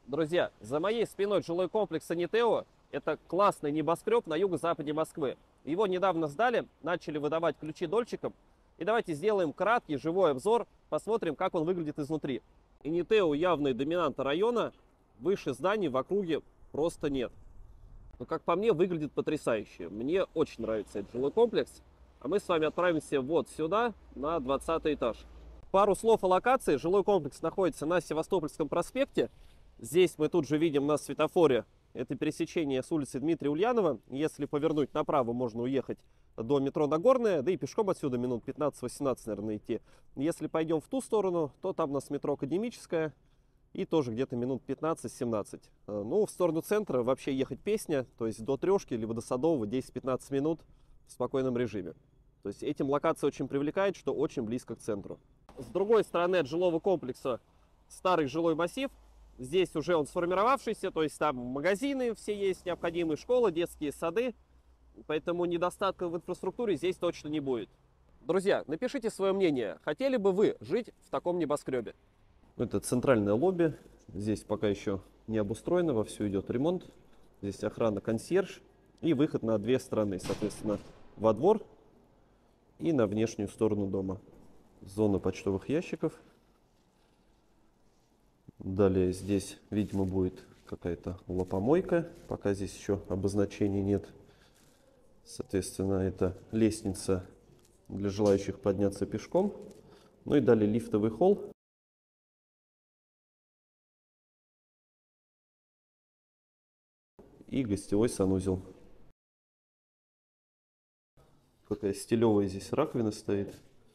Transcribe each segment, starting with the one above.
Друзья, за моей спиной жилой комплекс Aniteo. Это классный небоскреб на юго-западе Москвы. Его недавно сдали, начали выдавать ключи дольщикам. И давайте сделаем краткий живой обзор, посмотрим, как он выглядит изнутри. Aniteo явный доминант района, выше зданий в округе просто нет. Но, как по мне, выглядит потрясающе. Мне очень нравится этот жилой комплекс. А мы с вами отправимся вот сюда, на 20 этаж. Пару слов о локации. Жилой комплекс находится на Севастопольском проспекте. Здесь мы тут же видим на светофоре, это пересечение с улицы Дмитрия Ульянова. Если повернуть направо, можно уехать до метро Нагорная, да и пешком отсюда минут 15-18, наверное, идти. Если пойдем в ту сторону, то там у нас метро Академическая, и тоже где-то минут 15-17. Ну, в сторону центра вообще ехать песня, то есть до Трешки, либо до Садового 10-15 минут в спокойном режиме. То есть этим локация очень привлекает, что очень близко к центру. С другой стороны от жилого комплекса старый жилой массив. Здесь уже он сформировавшийся, то есть там магазины все есть необходимые, школы, детские сады. Поэтому недостатков в инфраструктуре здесь точно не будет. Друзья, напишите свое мнение. Хотели бы вы жить в таком небоскребе? Это центральное лобби. Здесь пока еще не обустроено, вовсю идет ремонт. Здесь охрана, консьерж и выход на две стороны, соответственно, во двор и на внешнюю сторону дома. Зона почтовых ящиков. Далее здесь, видимо, будет какая-то лопомойка, пока здесь еще обозначений нет. Соответственно, это лестница для желающих подняться пешком. Ну и далее лифтовый холл. И гостевой санузел. Какая стилевая здесь раковина стоит.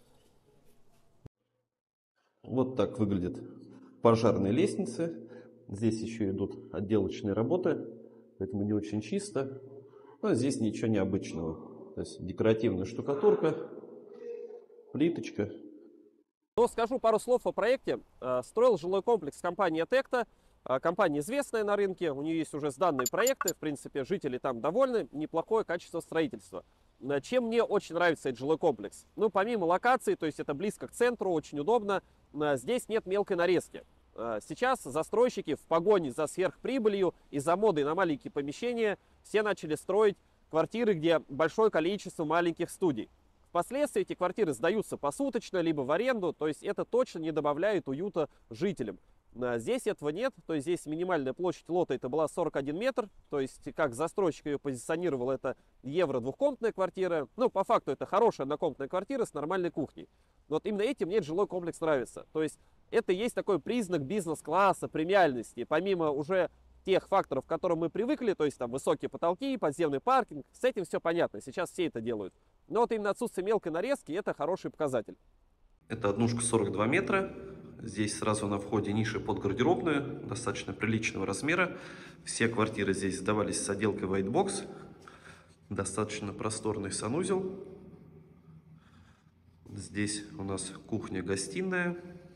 Вот так выглядит пожарные лестницы. Здесь еще идут отделочные работы, поэтому не очень чисто. Но здесь ничего необычного. То есть декоративная штукатурка, плиточка. Но скажу пару слов о проекте. Строил жилой комплекс компания Текта. Компания известная на рынке, у нее есть уже сданные проекты. В принципе, жители там довольны, неплохое качество строительства. Чем мне очень нравится этот жилой комплекс? Ну, помимо локации, то есть это близко к центру, очень удобно, здесь нет мелкой нарезки. Сейчас застройщики в погоне за сверхприбылью и за модой на маленькие помещения все начали строить квартиры, где большое количество маленьких студий. Впоследствии эти квартиры сдаются посуточно, либо в аренду, то есть это точно не добавляет уюта жителям. Здесь этого нет, то есть здесь минимальная площадь лота это была 41 метр, то есть как застройщик ее позиционировал, это евро двухкомнатная квартира. Ну, по факту это хорошая однокомнатная квартира с нормальной кухней. Но вот именно этим мне этот жилой комплекс нравится. То есть это есть такой признак бизнес-класса, премиальности, помимо уже тех факторов, к которым мы привыкли, то есть там высокие потолки, подземный паркинг, с этим все понятно, сейчас все это делают. Но вот именно отсутствие мелкой нарезки это хороший показатель. Это однушка 42 метра. Здесь сразу на входе ниши под гардеробную, достаточно приличного размера. Все квартиры здесь сдавались с отделкой White Box. Достаточно просторный санузел. Здесь у нас кухня-гостиная.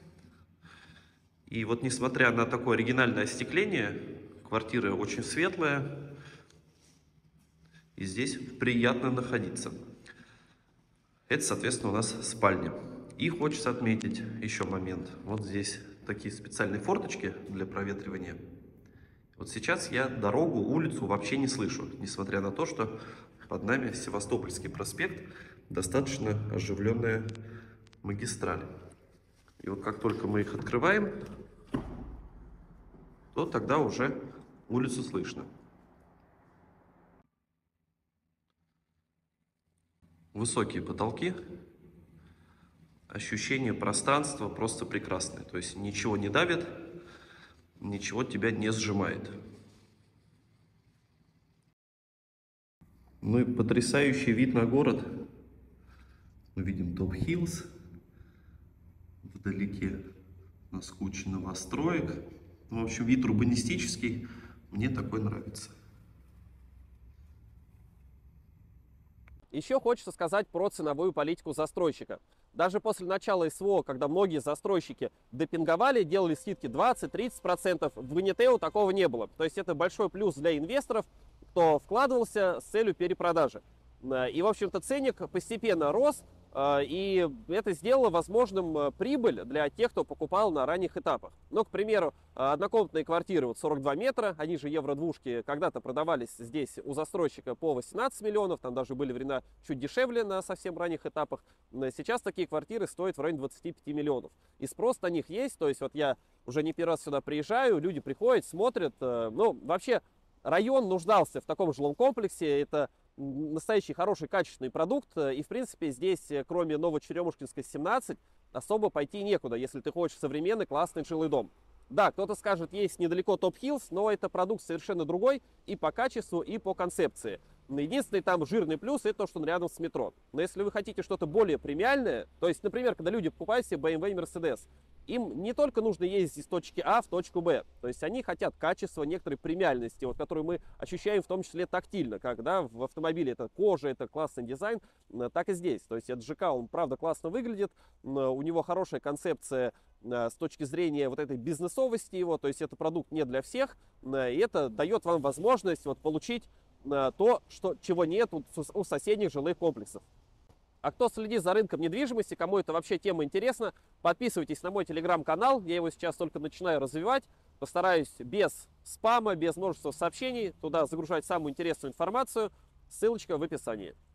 И вот несмотря на такое оригинальное остекление, квартира очень светлая. И здесь приятно находиться. Это, соответственно, у нас спальня. И хочется отметить еще момент. Вот здесь такие специальные форточки для проветривания. Вот сейчас я дорогу, улицу вообще не слышу, несмотря на то, что под нами Севастопольский проспект, достаточно оживленная магистраль. И вот как только мы их открываем, то тогда уже улицу слышно. Высокие потолки. Ощущение пространства просто прекрасное. То есть ничего не давит, ничего тебя не сжимает. Ну и потрясающий вид на город. Мы видим Топ-Хиллз. Вдалеке у нас куча новостроек. Ну, в общем, вид урбанистический. Мне такой нравится. Еще хочется сказать про ценовую политику застройщика. Даже после начала СВО, когда многие застройщики депинговали, делали скидки 20-30%, в Aniteo такого не было. То есть это большой плюс для инвесторов, кто вкладывался с целью перепродажи. И, в общем-то, ценник постепенно рос, И это сделало возможным прибыль для тех, кто покупал на ранних этапах. Ну, к примеру, однокомнатные квартиры, вот 42 метра, они же евро-двушки, когда-то продавались здесь у застройщика по 18 миллионов, там даже были времена чуть дешевле на совсем ранних этапах. Сейчас такие квартиры стоят в районе 25 миллионов. И спрос на них есть, то есть вот я уже не первый раз сюда приезжаю, люди приходят, смотрят. Ну, вообще, район нуждался в таком жилом комплексе, это настоящий хороший качественный продукт, и в принципе здесь, кроме Новочеремушкинской 17, особо пойти некуда, если ты хочешь современный классный жилой дом. Да, кто-то скажет, есть недалеко Топ Хиллз, но это продукт совершенно другой и по качеству, и по концепции. Единственный там жирный плюс — это то, что он рядом с метро. Но если вы хотите что-то более премиальное, то есть, например, когда люди покупают себе BMW и Mercedes, им не только нужно ездить из точки А в точку Б, то есть они хотят качества, некоторой премиальности, вот, которую мы ощущаем в том числе тактильно, когда в автомобиле это кожа, это классный дизайн, так и здесь. То есть этот ЖК, он правда классно выглядит, у него хорошая концепция с точки зрения вот этой бизнесовости его, то есть это продукт не для всех, и это дает вам возможность вот получить то, чего нет у соседних жилых комплексов. А кто следит за рынком недвижимости, кому это вообще тема интересна, подписывайтесь на мой телеграм-канал, я его сейчас только начинаю развивать, постараюсь без спама, без множества сообщений туда загружать самую интересную информацию, ссылочка в описании.